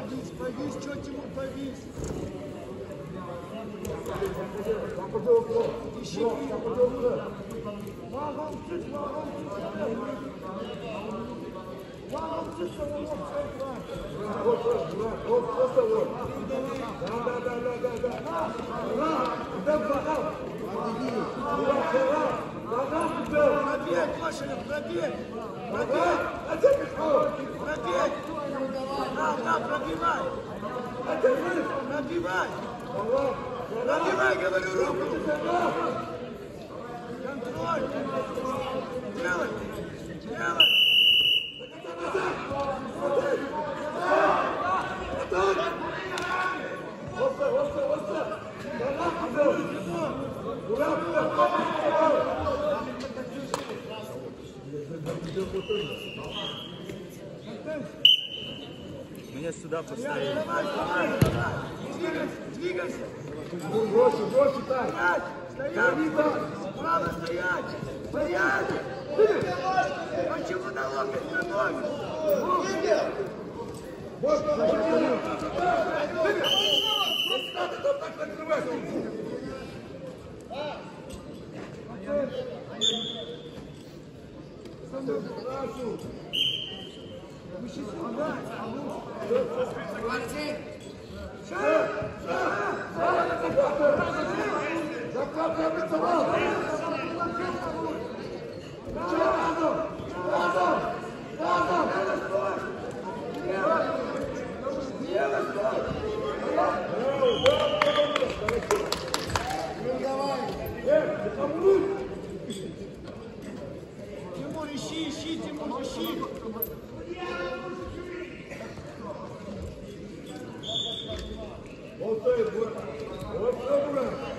Повис, что Тимур, повис. Ищи. Пробег, Кошелев, пробег. Пробег. Пробег. На, пробивай. Пробивай. Пробивай, говорю, руку. Контроль. Делай. Делай. Меня сюда поставили. Двигайся. Бросил, так. Стоять. Право стоять. Стоять. Почему на локоть на ноги? Тимур, ищи, Тимур, ищи. Вот это, вот это,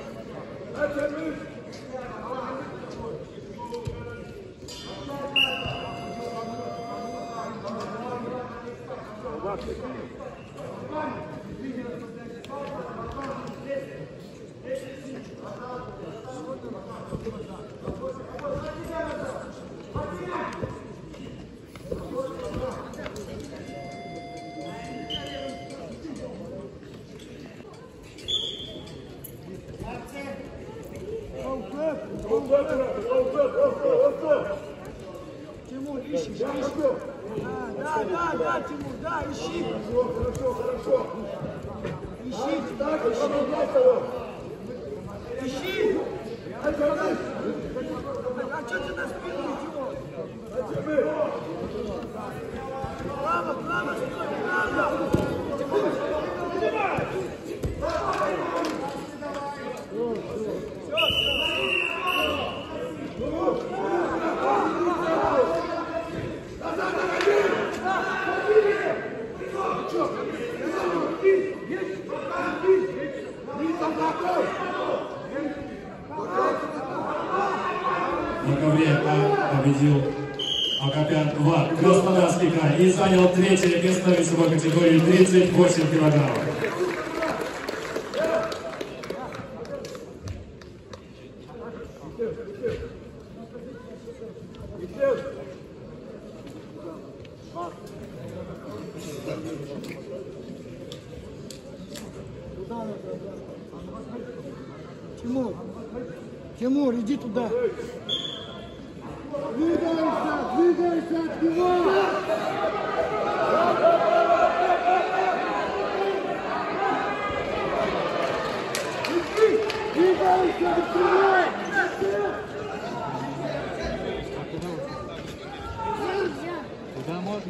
Тимур, ищи. Да, Тимур, да, ищи. Хорошо. Ищи. Ищи. А что ты на спину, Тимур? Право, стой, право. Маковлев победил Акопян 2 Краснодарский край и занял третье место в весовой категории 38 килограммов. Тимур, иди туда. Двигайся от него. Двигайся от него. Куда можно?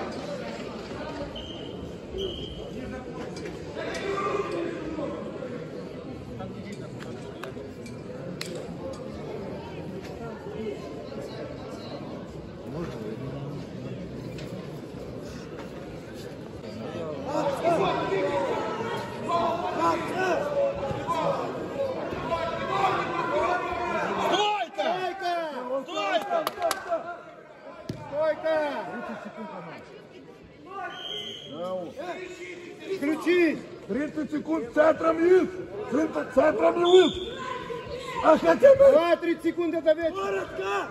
Включись! 30 секунд центром лист! Центром лист! А хотя бы... Давай, 30 секунд это вечер! Коротко!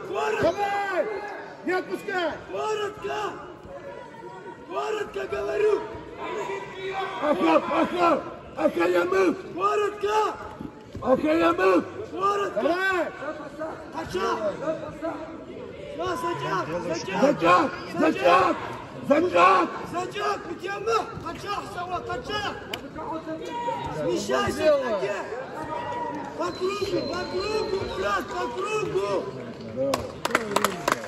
Давай! Не отпускай! Коротко, говорю! Ахав! Ахаямык! Коротко! Ахаямык! Коротко! Давай! Кача! Затяг! Зачак! Затяг! Путями! Качах, Сава, качах! Смещайся в ноге! По кругу, Мурат, по кругу!